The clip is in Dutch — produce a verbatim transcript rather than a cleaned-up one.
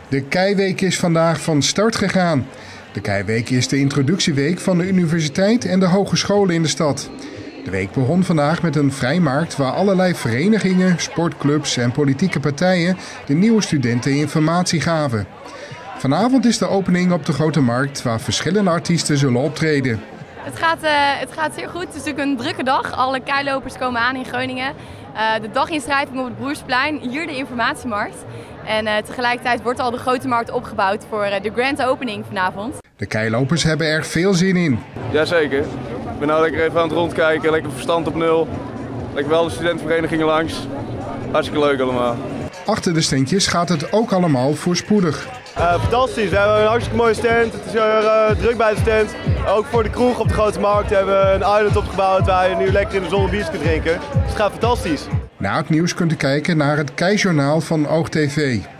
De Keiweek is vandaag van start gegaan. De Keiweek is de introductieweek van de universiteit en de hogescholen in de stad. De week begon vandaag met een vrijmarkt waar allerlei verenigingen, sportclubs en politieke partijen de nieuwe studenten informatie gaven. Vanavond is de opening op de Grote Markt waar verschillende artiesten zullen optreden. Het gaat, uh, het gaat zeer goed. Het is natuurlijk een drukke dag. Alle keilopers komen aan in Groningen. Uh, de daginschrijving op het Broersplein, hier de informatiemarkt. En uh, tegelijkertijd wordt al de Grote Markt opgebouwd voor uh, de grand opening vanavond. De keilopers hebben er veel zin in. Jazeker. Ik ben nou lekker even aan het rondkijken, lekker verstand op nul. Lekker wel de studentenverenigingen langs. Hartstikke leuk allemaal. Achter de standjes gaat het ook allemaal voorspoedig. Uh, fantastisch, we hebben een hartstikke mooie stand. Het is er uh, druk bij de stand. Ook voor de kroeg op de Grote Markt hebben we een island opgebouwd waar je nu lekker in de zon een biertje kunt drinken. Dus het gaat fantastisch. Na het nieuws kunt u kijken naar het Keijournaal van Oog T V.